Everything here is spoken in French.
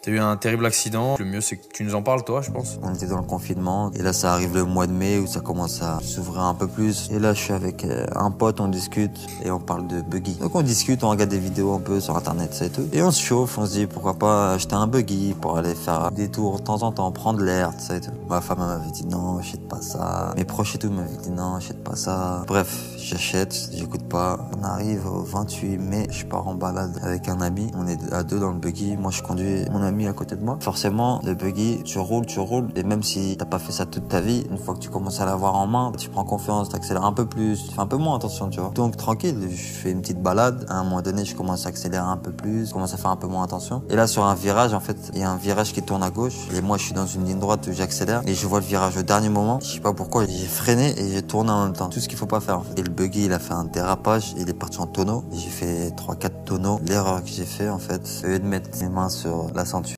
T'as eu un terrible accident. Le mieux, c'est que tu nous en parles, toi, je pense. On était dans le confinement et là ça arrive le mois de mai où ça commence à s'ouvrir un peu plus. Et là je suis avec un pote, on discute et on parle de buggy. Donc on discute, on regarde des vidéos un peu sur internet, ça et tout. Et on se chauffe, on se dit pourquoi pas acheter un buggy pour aller faire des tours de temps en temps, prendre l'air, ça et tout. Ma femme m'avait dit non, achète pas ça. Mes proches et tout m'avaient dit non, achète pas ça. Bref, j'achète, j'écoute pas. On arrive au 28 mai, je pars en balade avec un ami. On est à deux dans le buggy. Moi je conduis mon ami à côté de moi. Forcément, le buggy, tu roules. Et même si t'as pas fait ça toute ta vie, une fois que tu commences à l'avoir en main, tu prends confiance, t'accélères un peu plus, tu fais un peu moins attention, tu vois. Donc tranquille, je fais une petite balade. À un moment donné, je commence à accélérer un peu plus, je commence à faire un peu moins attention. Et là, sur un virage, en fait, il y a un virage qui tourne à gauche. Et moi, je suis dans une ligne droite où j'accélère. Et je vois le virage au dernier moment. Je sais pas pourquoi, j'ai freiné et j'ai tourné en même temps. Tout ce qu'il faut pas faire, en fait. Et le buggy, il a fait un dérapage. Il est parti en tonneau. Et j'ai fait 3-4 tonneaux. L'erreur que j'ai fait, en fait, c'est de mettre mes mains sur la ceinture.